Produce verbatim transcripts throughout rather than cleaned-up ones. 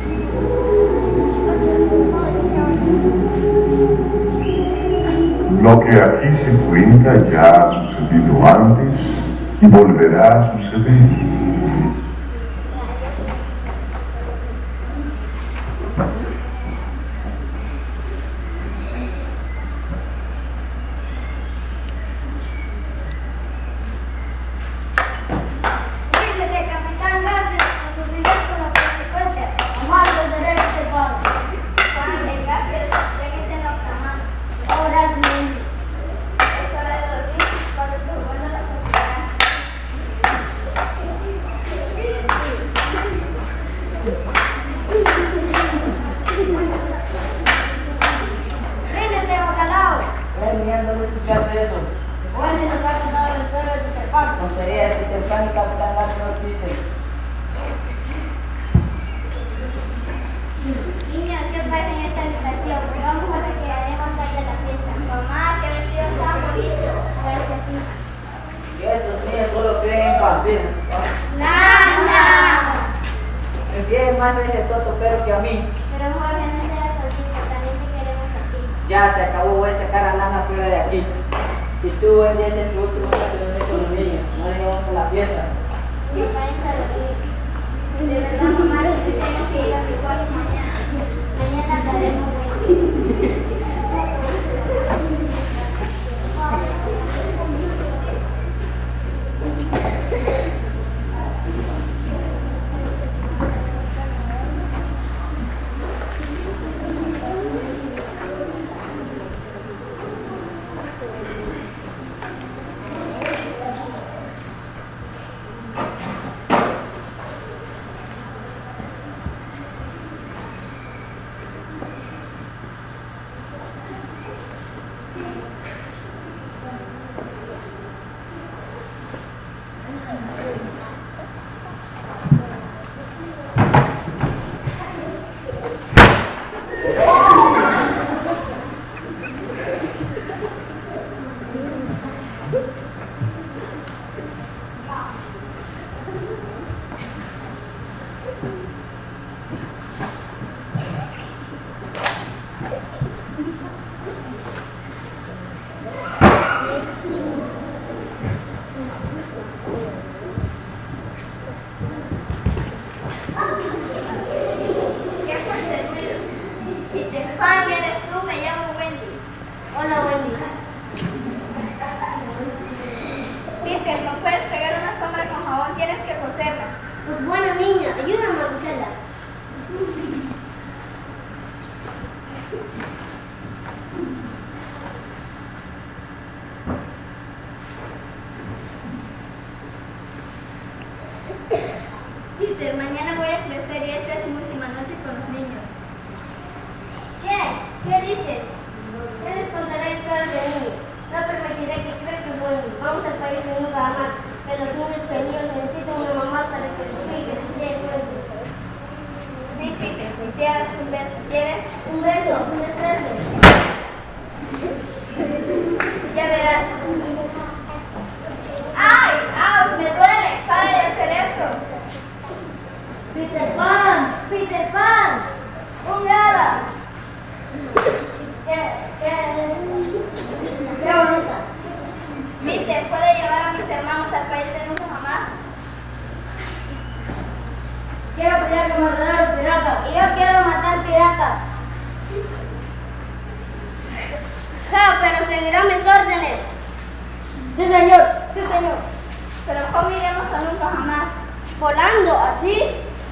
Lo que aquí se cuenta ya ha sucedido antes y volverá a suceder. Prefieren más a ese toto pero que a mí. Pero Jorge, no seas solito, también te queremos a ti. Ya se acabó, voy a sacar a Nana fuera de aquí. Y tú, el día de tu último reunión con los niños, no le llevamos a la fiesta. Me parece a dormir. De verdad, mamá, yo sí tengo que ir a mi cuarto mañana. Mañana daremos buen. Peter, mañana voy a crecer y esta es mi última noche con los niños. ¿Qué? ¿Qué dices? Yo les contaré historias de niños. No permitiré que crezcan bueno. Vamos al país de nunca jamás. Que los niños pequeños necesitan una mamá para que les explique, les dé cuento. Sí, Peter, quisiera un beso. ¿Quieres? Un beso. ¿Qué es eso? Ya verás. ¡Ay! ¡Au! ¡Me duele! ¡Para de hacer eso! ¡Peter Pan! ¡Peter Pan! ¡Un gala! ¡Qué, qué, qué bonita! Peter, ¿puede llevar a mis hermanos al país de nunca jamás? Quiero pelear con matar a los piratas. Y yo quiero matar piratas. Ja, pero seguirán mis órdenes. Sí, señor. Sí, señor. Pero ¿cómo iremos a nunca jamás? ¿Volando así?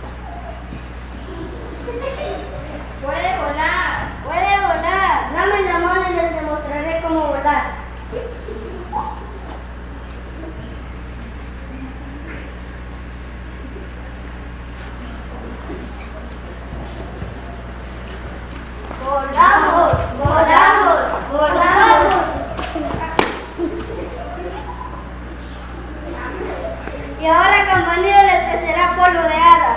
Puede volar. Puede volar. Dame la mano y les demostraré cómo volar. Volamos, volamos, volamos. Y ahora Campanilla les traerá polvo de hada.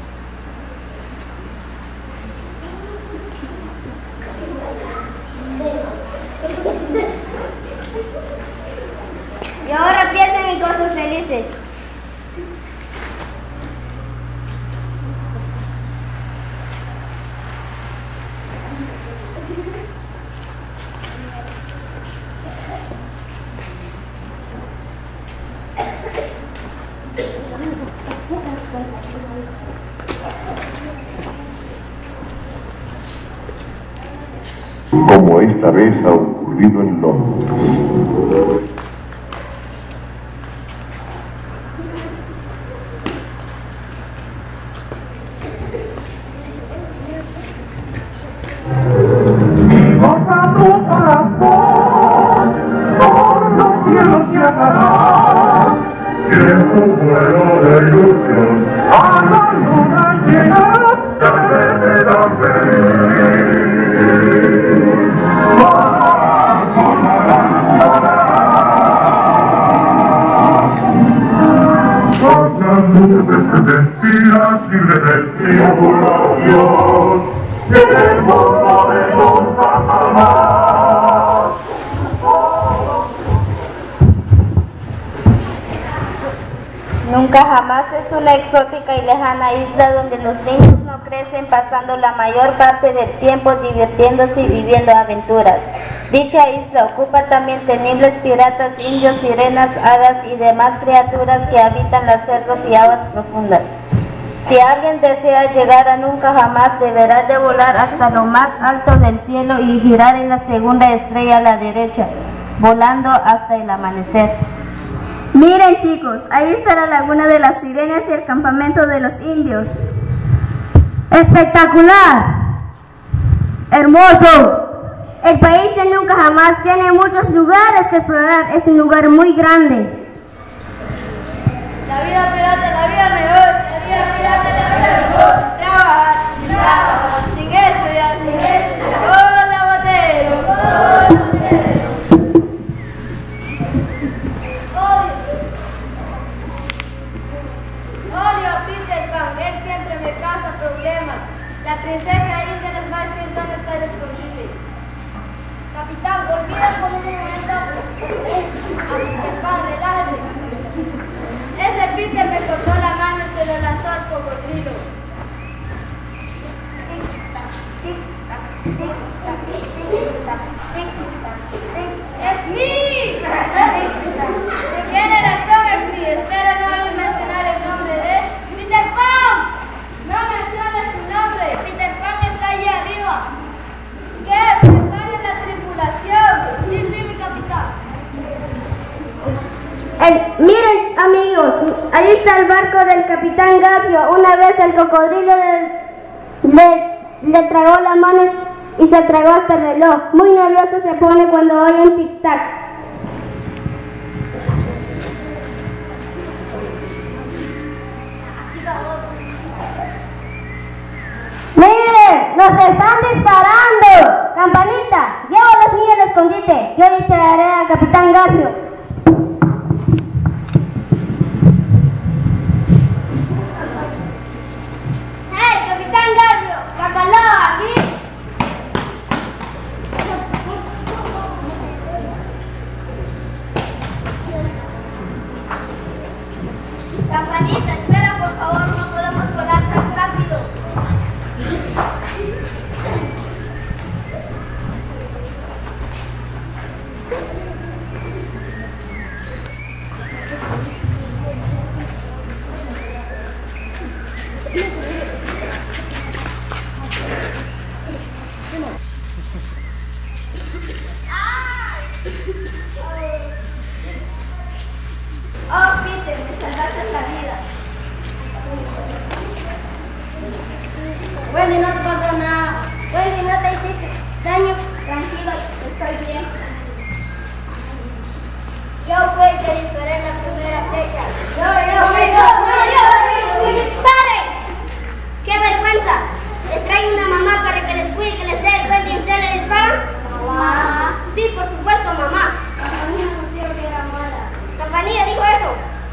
Y ahora piensen en cosas felices. como esta vez ha ocurrido en Londres. Tiempo bueno de ilusión, a la luna llena, dame, dame. Las nubes se destilan libres del tiempo, Dios, el mundo de nunca jamás. Nunca jamás es una exótica y lejana isla donde los niños no crecen pasando la mayor parte del tiempo divirtiéndose y viviendo aventuras. Dicha isla ocupa también temibles piratas, indios, sirenas, hadas y demás criaturas que habitan las selvas y aguas profundas. Si alguien desea llegar a nunca jamás, deberá de volar hasta lo más alto del cielo y girar en la segunda estrella a la derecha, volando hasta el amanecer. Miren chicos, ahí está la laguna de las sirenas y el campamento de los indios. ¡Espectacular! ¡Hermoso! El país de nunca jamás tiene muchos lugares que explorar, es un lugar muy grande. La vida pirata, la vida mejor, la vida pirata, la vida mejor. Trabajar, trabajar, sin estudiar, sin estudiar. Hola, botero. Hola, botero. Odio a Peter Pan, él siempre me causa problemas. La princesa india nos va a decir dónde está el escondite. Capitán, olvida por un momento a Peter Pan, relájese. Ese Peter me cortó la mano y se lo lanzó al cocodrilo. ¡Es mí! Tiene razón, es mí. Espero no oír mencionar el nombre de ¡Peter Pan! No menciones su nombre. ¡Peter Pan está ahí arriba! ¿Qué? ¡Preparen la tripulación! Sí, sí, mi capitán. El, miren amigos, ahí está el barco del capitán Garfio. Una vez el cocodrilo le, le, le tragó las manos y se tragó hasta el reloj. Muy nervioso se pone cuando oye un tic-tac. ¡Miren! ¡Nos están disparando! ¡Campanita! Lleva a los niños al escondite. Yo distraeré al capitán Garfio. ¡Hey, capitán Garfio! ¡Bacalao, aquí! Campanita, espera por favor, no podemos volar tan rápido. Oh, Peter, me salvaste la vida. Wendy, no te pasó nada. Wendy, no te hiciste daño. Tranquilo, estoy bien. Yo fui el que disparé en la primera flecha. Yo, yo, fui yo, yo, yo. ¡Pare! ¡Qué vergüenza! Les traigo una mamá para que les cuide, que les dé el cuento y ustedes le disparan. Mamá. Sí, por supuesto, mamá. Campanilla no dijo que era mala. Campanilla dijo eso.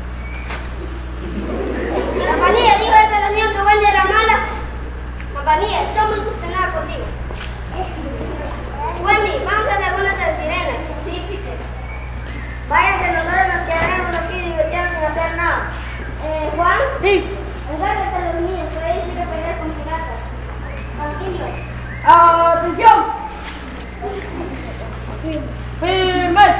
Campanilla dijo eso a los niños que Wendy era mala. Campanilla, estoy muy sustentada contigo. Wendy, vamos a la laguna de las sirenas. Sí, Peter. Váyanse, nosotros nos quedaremos aquí divirtiendo sin hacer nada. Eh, Juan. Sí. Encárgate a los niños, que ahí sí que pelear con piratas. Tranquilo. ¡Atención! ¡Firmes!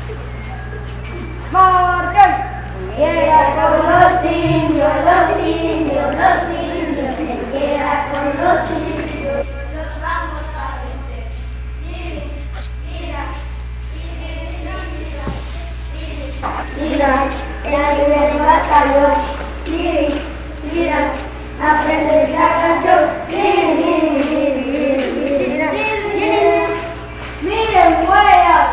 ¡Marquen! Queda con los indios, los indios, los indios. Se queda con los indios. Los vamos a vencer. Mira, la libre de batallón. Liri, mira, aprende la canción. Liri, liri, liri, liri, mira, liri. Miren, huellas.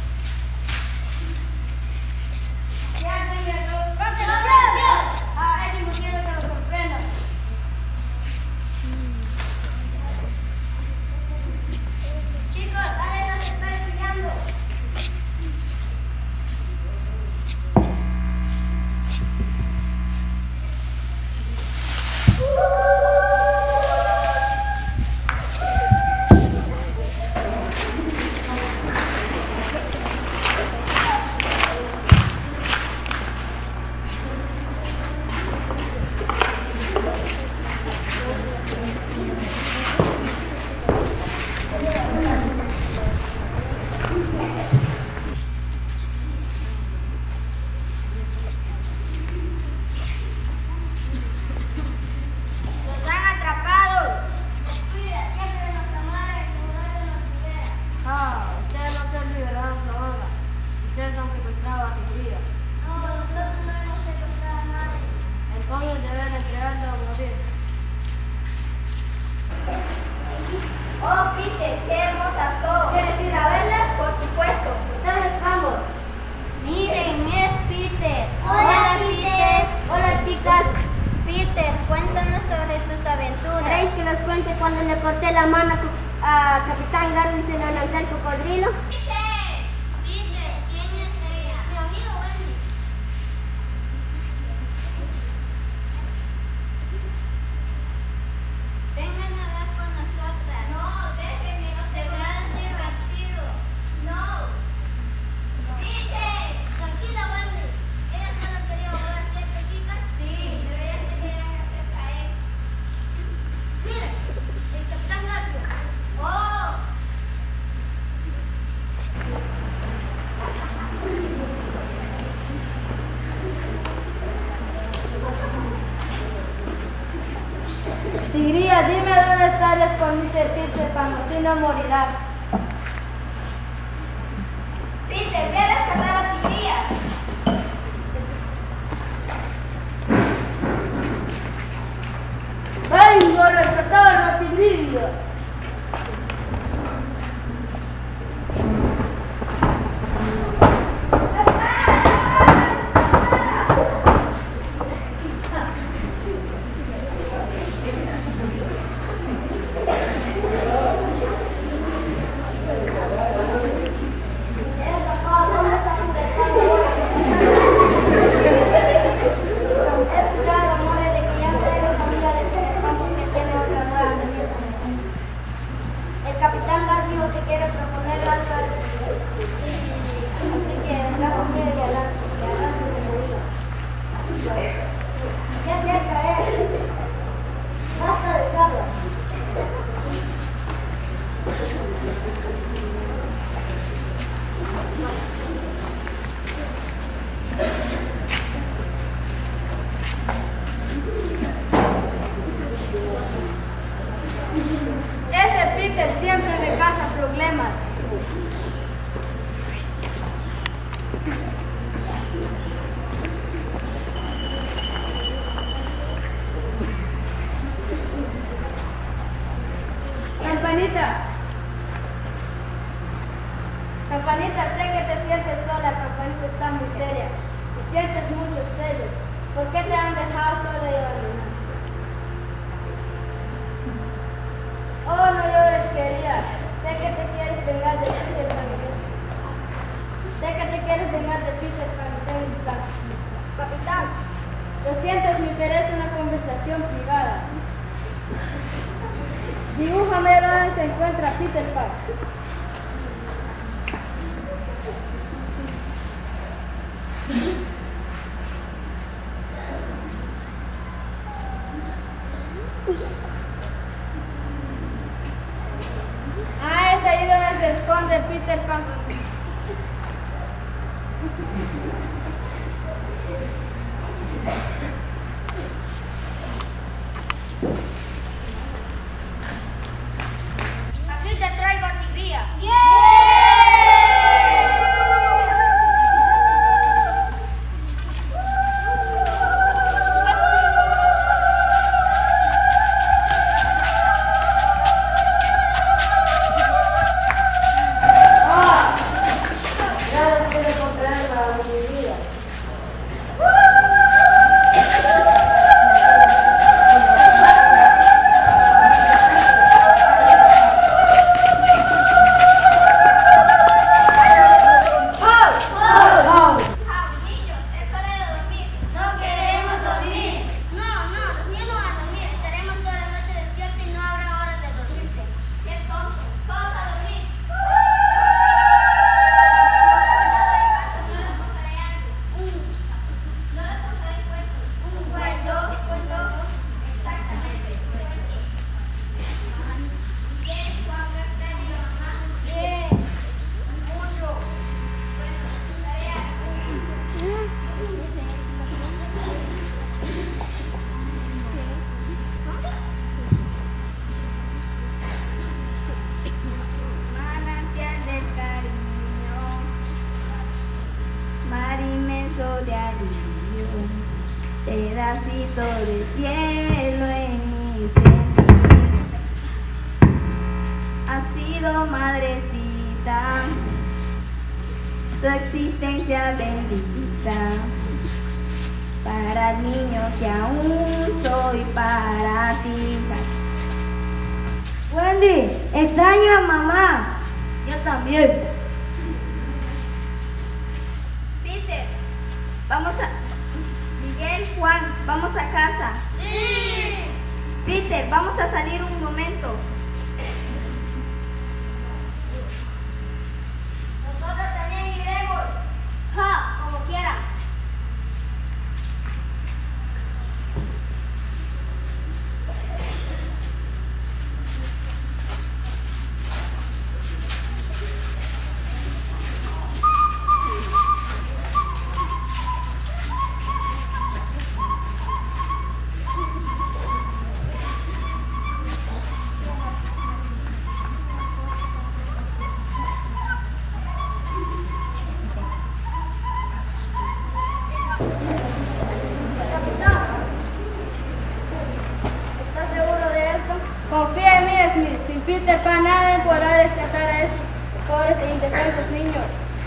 Cuando le corté la mano a Capitán Garvin y se lo lancé al cocodrilo. Peter, Peter, ¿quién es ella? Mi amigo Wendy. Vengan a hablar con nosotras. No, déjenme, no Se se van divertido. No. Peter, tranquila Wendy. ¿Ella solo quería jugar a siete chicas? Sí. Pero ellas te querían hacer caer. Mira, el Capitán Garvin. ¡Oh! Tigría, dime dónde está el escondite Peter Pan, si no morirás. Peter, ve a rescatar a Tigría. Vengo a rescatar a Tigría. El capitán Garvio te quiere proponer algo, así que venga conmigo y adelante, y adelante de morir. Ya te ha caer. Basta de cabra. Ese Peter siempre me causa problemas. Campanita. Campanita, sé que te sientes sola, Campanita está muy seria. Y sientes muchos celos. ¿Por qué te han dejado sola y abandonada? Oh, no llores, querida. Sé que te quieres vengar de Peter Pan. Sé que te quieres vengar de Peter Pan. Capitán, lo siento, me interesa una conversación privada. Dibújame dónde se encuentra Peter Pan. Ah, es ahí donde se esconde Peter Pan. Aquí te traigo a Tigría. pedacito de cielo en mi sentimiento. Has sido madrecita, tu existencia bendita, para el niño que aún soy para ti. Wendy, extraño a mamá. Yo también. Peter, vamos a... Miguel, Juan, vamos a casa. Sí. Peter, vamos a salir un momento. Nosotros también iremos. Ja, como quieran. ¿Estás seguro de esto? Confía en mí, Smith. Sin Peter Pan nadie podrá rescatar a estos pobres e indefensos niños.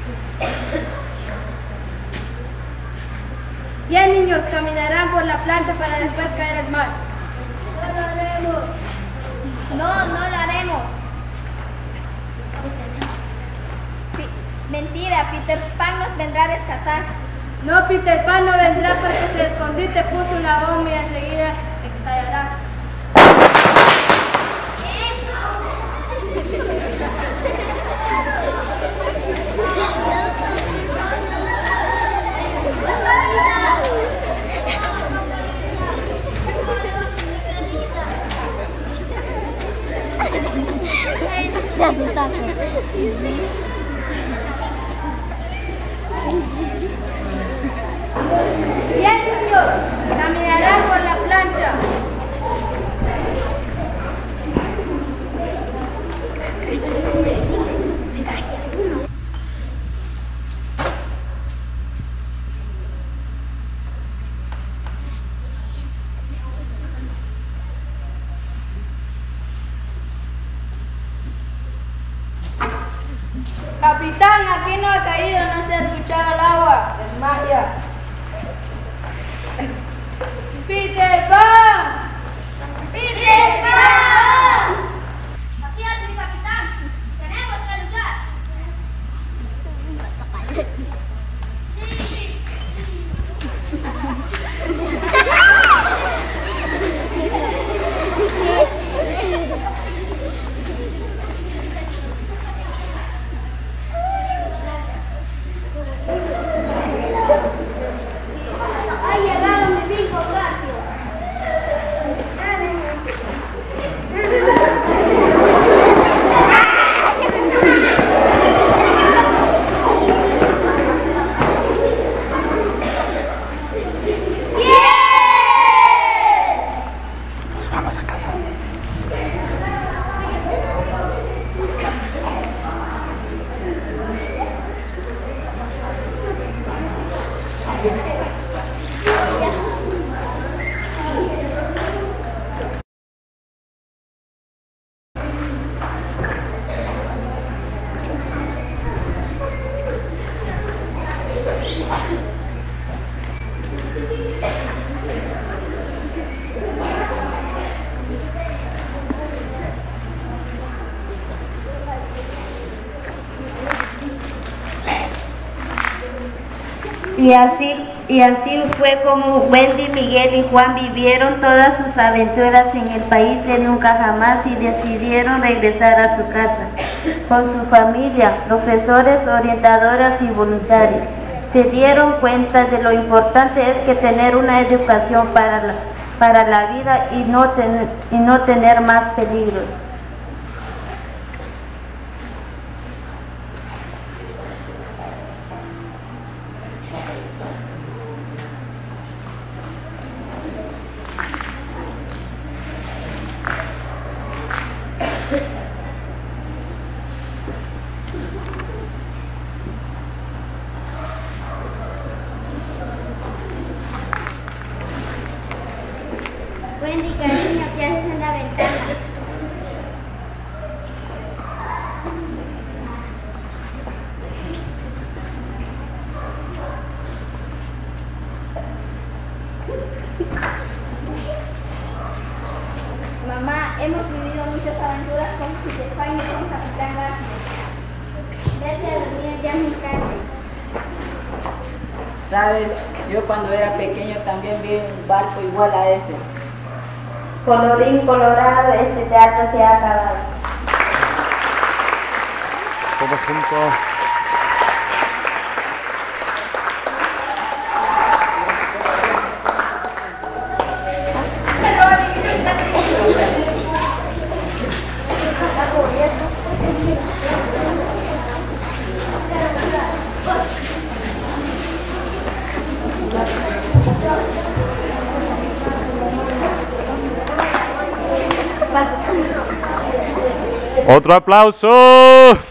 Bien, niños, caminarán por la plancha para después caer al mar. No lo haremos. No, no lo haremos. Pi- Mentira, Peter Pan nos vendrá a rescatar. No, Peter Pan no vendrá porque se escondite puso una bomba y enseguida estallará. Te asustaste. Bien, niños, caminarán por la plancha. Capitán, aquí no ha caído, no se ha escuchado el agua. Es magia. Peter Pan. ¡Peter Pan! Así es, mi capitán. Tenemos que luchar. Ha llegado mi fin, Horacio. Y así, y así fue como Wendy, Miguel y Juan vivieron todas sus aventuras en el país de nunca jamás y decidieron regresar a su casa con su familia, profesores, orientadoras y voluntarios. Se dieron cuenta de lo importante es que tener una educación para la, para la vida y no, ten, y no tener más peligros. Wendy, cariño, ¿qué haces en la ventana? Mamá, hemos vivido muchas aventuras con Peter Pan y con Capitán Garfio. Vete a dormir, ya me encanta. Sabes, yo cuando era pequeño también vi un barco igual a ese. Colorín colorado, este teatro se ha acabado. Todos juntos. Otro aplauso.